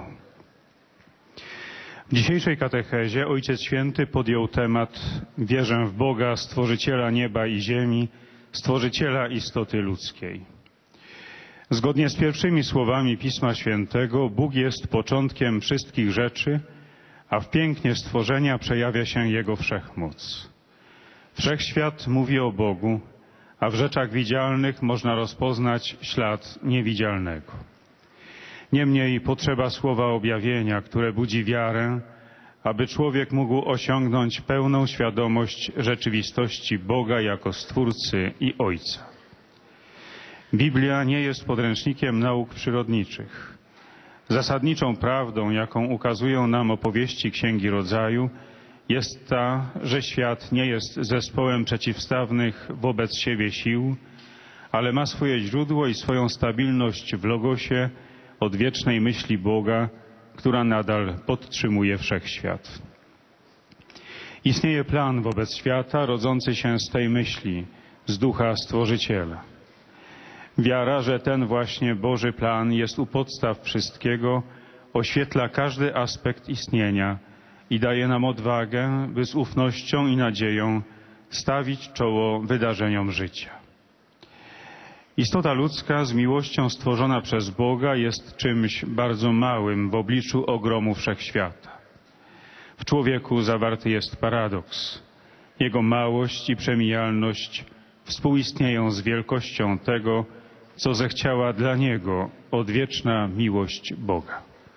W dzisiejszej katechezie Ojciec Święty podjął temat Wierzę w Boga, Stworzyciela nieba i ziemi, Stworzyciela istoty ludzkiej. Zgodnie z pierwszymi słowami Pisma Świętego, Bóg jest początkiem wszystkich rzeczy, a w pięknie stworzenia przejawia się Jego wszechmoc. Wszechświat mówi o Bogu, a w rzeczach widzialnych można rozpoznać ślad niewidzialnego. Niemniej potrzeba słowa objawienia, które budzi wiarę, aby człowiek mógł osiągnąć pełną świadomość rzeczywistości Boga jako Stwórcy i Ojca. Biblia nie jest podręcznikiem nauk przyrodniczych. Zasadniczą prawdą, jaką ukazują nam opowieści Księgi Rodzaju, jest ta, że świat nie jest zespołem przeciwstawnych wobec siebie sił, ale ma swoje źródło i swoją stabilność w Logosie, odwiecznej myśli Boga, która nadal podtrzymuje wszechświat. Istnieje plan wobec świata rodzący się z tej myśli, z ducha Stworzyciela. Wiara, że ten właśnie Boży plan jest u podstaw wszystkiego, oświetla każdy aspekt istnienia i daje nam odwagę, by z ufnością i nadzieją stawić czoło wydarzeniom życia. Istota ludzka z miłością stworzona przez Boga jest czymś bardzo małym w obliczu ogromu wszechświata. W człowieku zawarty jest paradoks. Jego małość i przemijalność współistnieją z wielkością tego, co zechciała dla niego odwieczna miłość Boga.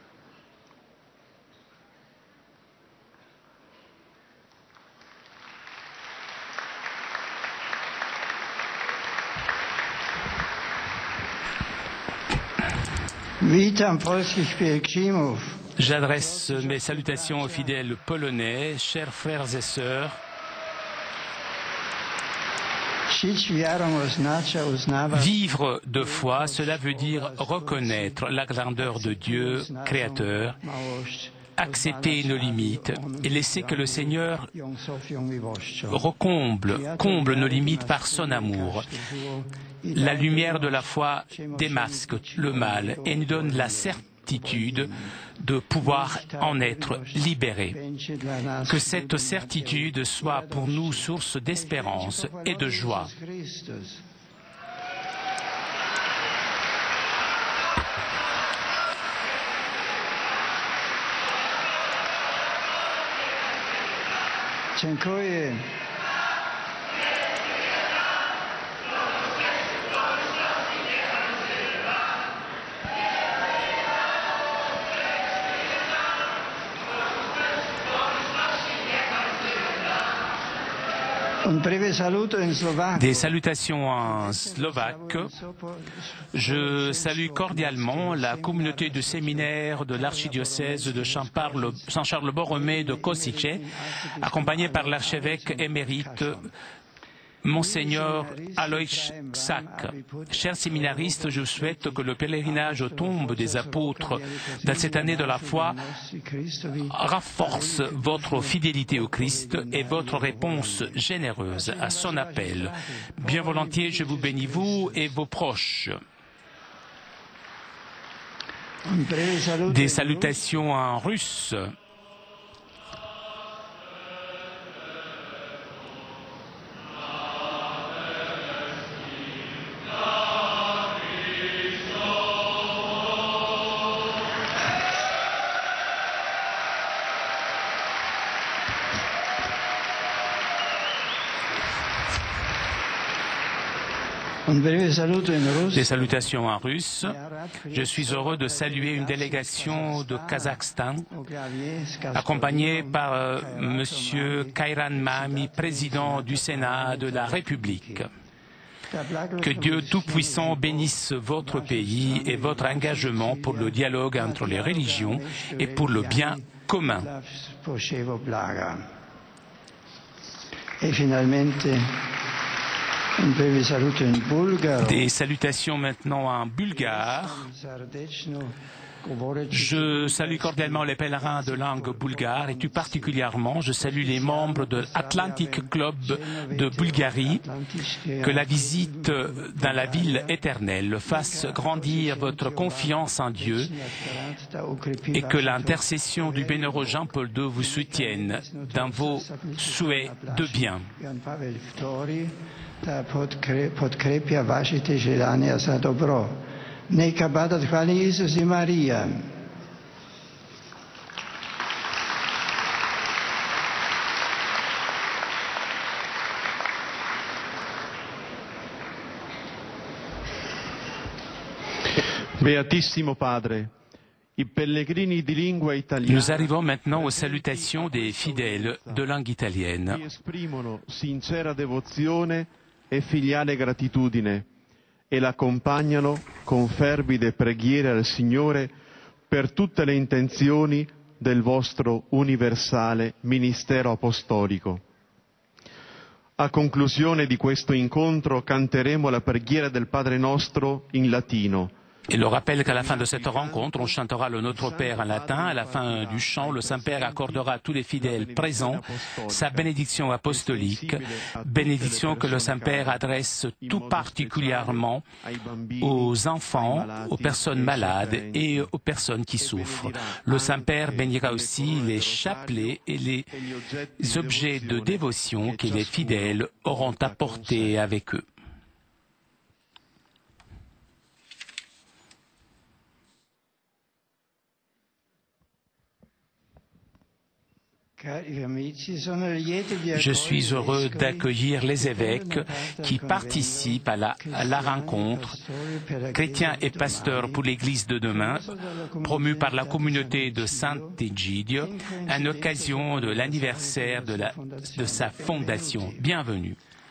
Witam polskich pielgrzymów. J'adresse mes salutations aux fidèles polonais, chers frères et sœurs. Vivre de foi, cela veut dire reconnaître la grandeur de Dieu, Créateur, accepter nos limites et laisser que le Seigneur recomble, comble nos limites par son amour. La lumière de la foi démasque le mal et nous donne la certitude de pouvoir en être libérés. Que cette certitude soit pour nous source d'espérance et de joie. Dziękuję. Des salutations en slovaque. Je salue cordialement la communauté de séminaire de l'archidiocèse de Saint-Charles-Borromée de Košice, accompagnée par l'archevêque émérite Monseigneur Alois Ksak. Chers séminaristes, je souhaite que le pèlerinage aux tombes des apôtres dans cette année de la foi renforce votre fidélité au Christ et votre réponse généreuse à son appel. Bien volontiers, je vous bénis, vous et vos proches. Des salutations en russe. Des salutations en russe. Je suis heureux de saluer une délégation de Kazakhstan, accompagnée par euh, Monsieur Kairan Mahami, président du Sénat de la République. Que Dieu Tout-Puissant bénisse votre pays et votre engagement pour le dialogue entre les religions et pour le bien commun. Et finalement, des salutations maintenant en bulgare. Je salue cordialement les pèlerins de langue bulgare et tout particulièrement, je salue les membres de l'Atlantic Club de Bulgarie. Que la visite dans la ville éternelle fasse grandir votre confiance en Dieu et que l'intercession du bienheureux Jean-Paul deux vous soutienne dans vos souhaits de bien. Podkrepia vaše želanja za dobro. Neka bada hvali Isus i Marija. Beatissimo Padre, i pellegrini di lingua italiana. Nous arrivons maintenant aux salutations des fidèles de langue italienne. Esprimono sincera devozione e filiale gratitudine e l'accompagnano con fervide preghiere al Signore per tutte le intenzioni del vostro universale ministero apostolico. A conclusione di questo incontro canteremo la preghiera del Padre nostro in latino, Et le rappelle qu'à la fin de cette rencontre, on chantera le Notre Père en latin. À la fin du chant, le Saint-Père accordera à tous les fidèles présents sa bénédiction apostolique, bénédiction que le Saint-Père adresse tout particulièrement aux enfants, aux personnes malades et aux personnes qui souffrent. Le Saint-Père bénira aussi les chapelets et les objets de dévotion que les fidèles auront apportés avec eux. Je suis heureux d'accueillir les évêques qui participent à la, à la rencontre Chrétiens et pasteurs pour l'Église de demain, promue par la communauté de Sant'Egidio, à l'occasion de l'anniversaire de, la, de sa fondation. Bienvenue.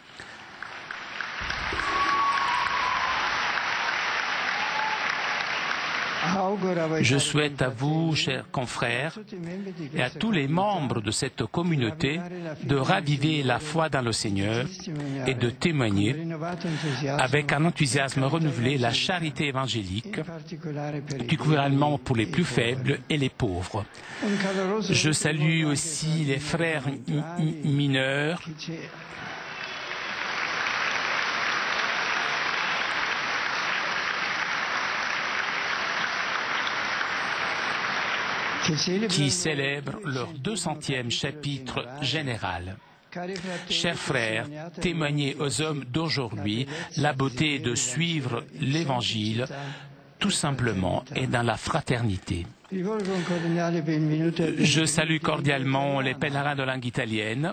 Je souhaite à vous, chers confrères, et à tous les membres de cette communauté de raviver la foi dans le Seigneur et de témoigner avec un enthousiasme renouvelé la charité évangélique, particulièrement pour les plus faibles et les pauvres. Je salue aussi les frères mineurs qui célèbrent leur deux centième chapitre général. Chers frères, témoignez aux hommes d'aujourd'hui la beauté de suivre l'Évangile tout simplement et dans la fraternité. Je salue cordialement les pèlerins de langue italienne.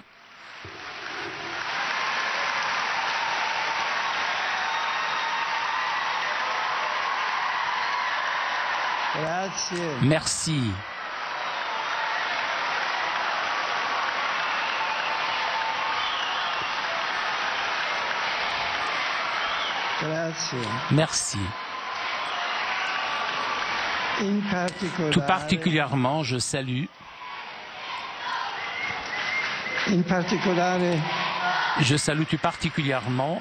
Merci. Merci. Tout particulièrement, je salue je salue tout particulièrement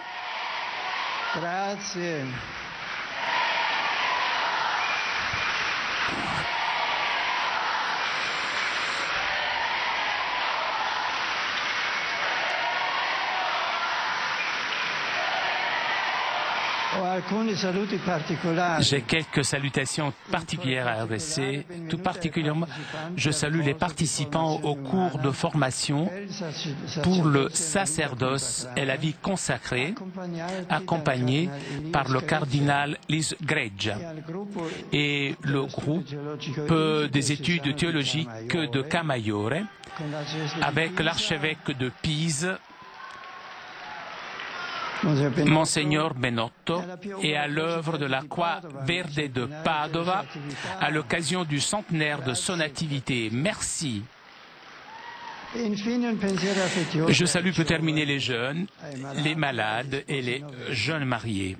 J'ai quelques salutations particulières à adresser. Tout particulièrement, je salue les participants au cours de formation pour le sacerdoce et la vie consacrée, accompagnés par le cardinal Lis Greggia et le groupe des études théologiques de Camaiore, avec l'archevêque de Pise, Monseigneur Benotto, et à l'œuvre de la Croix Verde de Padova à l'occasion du centenaire de son activité. Merci. Je salue pour terminer les jeunes, les malades et les jeunes mariés.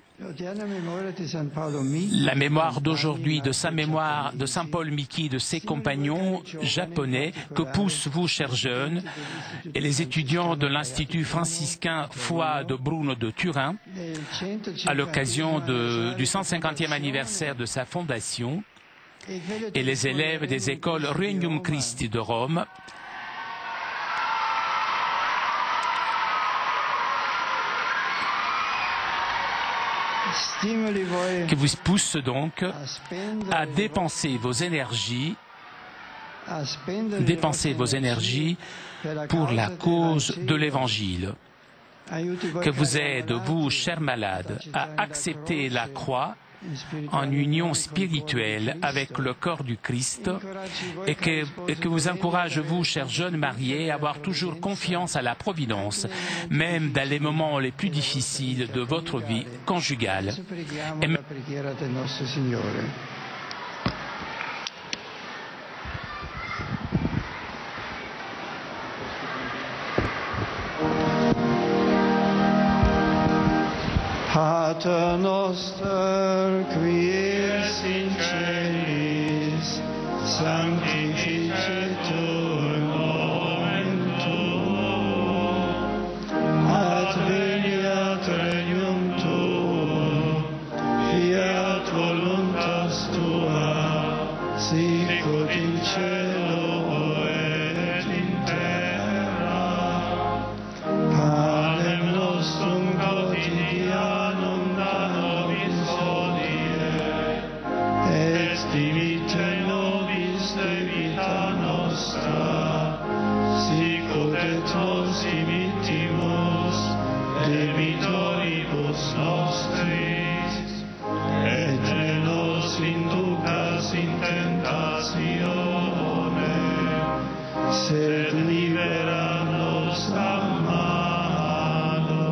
La mémoire d'aujourd'hui de Saint mémoire de Saint Paul Miki, de ses compagnons japonais, que poussent vous, chers jeunes, et les étudiants de l'Institut franciscain Foi de Bruno de Turin, à l'occasion du cent cinquantième anniversaire de sa fondation, et les élèves des écoles Regnum Christi de Rome, qui vous pousse donc à dépenser vos énergies, dépenser vos énergies pour la cause de l'Évangile, que vous aide, vous, chers malades, à accepter la croix en union spirituelle avec le corps du Christ, et que, et que vous encourage, vous, chers jeunes mariés, à avoir toujours confiance à la Providence, même dans les moments les plus difficiles de votre vie conjugale. Et Pater noster, qui es in celis, sanctificetur nomen tuum, adveniat regnum tuum, fiat voluntas debitoribus nostris, et ne nos inducas in tentatione, sed libera nos a malo.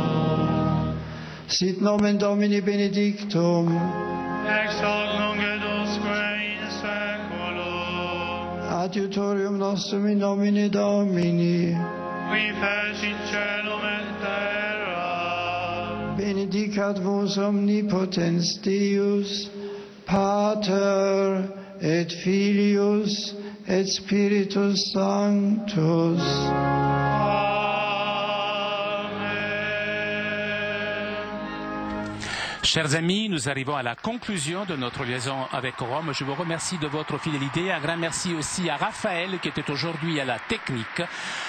Sit nomen Domini benedictum, Ex hoc nunc et usque in saeculum. adiutorium nostrum in nomine Domini, Qui fecit caelum et terra. benedicat vos omnipotens Deus, Pater et Filius et Spiritus Sanctus. Chers amis, nous arrivons à la conclusion de notre liaison avec Rome. Je vous remercie de votre fidélité. Un grand merci aussi à Raphaël qui était aujourd'hui à la technique.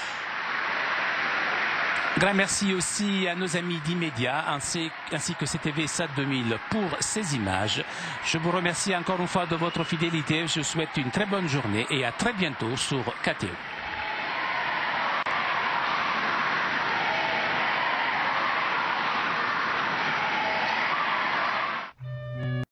Grand merci aussi à nos amis d'Immédiat ainsi, ainsi que C T V SAT deux mille pour ces images. Je vous remercie encore une fois de votre fidélité. Je vous souhaite une très bonne journée et à très bientôt sur K T O.